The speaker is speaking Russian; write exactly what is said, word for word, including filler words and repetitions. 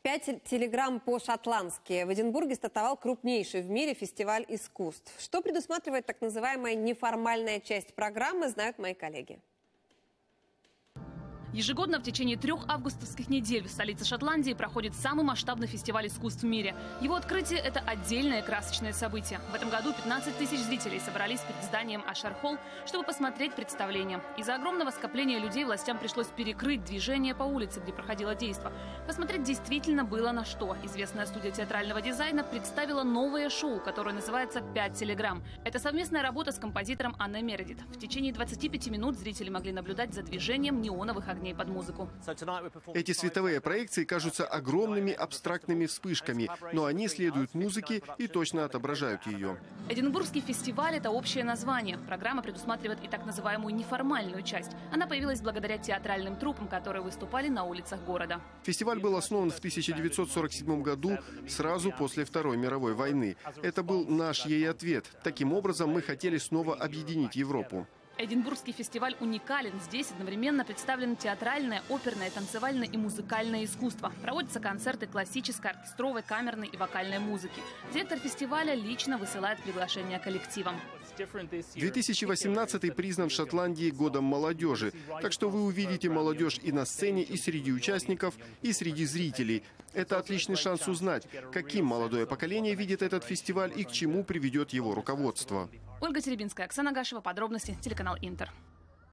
Пять телеграмм по-шотландски. В Эдинбурге стартовал крупнейший в мире фестиваль искусств. Что предусматривает так называемая неформальная часть программы, знают мои коллеги. Ежегодно в течение трех августовских недель в столице Шотландии проходит самый масштабный фестиваль искусств в мире. Его открытие – это отдельное красочное событие. В этом году пятнадцать тысяч зрителей собрались перед зданием Ашер-Холл, чтобы посмотреть представление. Из-за огромного скопления людей властям пришлось перекрыть движение по улице, где проходило действо. Посмотреть действительно было на что. Известная студия театрального дизайна представила новое шоу, которое называется «Пять телеграмм». Это совместная работа с композитором Анной Мередит. В течение двадцати пяти минут зрители могли наблюдать за движением неоновых огней под музыку. Эти световые проекции кажутся огромными абстрактными вспышками, но они следуют музыке и точно отображают ее. Эдинбургский фестиваль – это общее название. Программа предусматривает и так называемую неформальную часть. Она появилась благодаря театральным труппам, которые выступали на улицах города. Фестиваль был основан в тысяча девятьсот сорок седьмом году, сразу после Второй мировой войны. Это был наш ей ответ. Таким образом, мы хотели снова объединить Европу. Эдинбургский фестиваль уникален. Здесь одновременно представлены театральное, оперное, танцевальное и музыкальное искусство. Проводятся концерты классической, оркестровой, камерной и вокальной музыки. Директор фестиваля лично высылает приглашения коллективам. две тысячи восемнадцатый признан в Шотландии годом молодежи. Так что вы увидите молодежь и на сцене, и среди участников, и среди зрителей. Это отличный шанс узнать, каким молодое поколение видит этот фестиваль и к чему приведет его руководство. Ольга Теребинская, Оксана Гашева. Подробности телеканал Интер.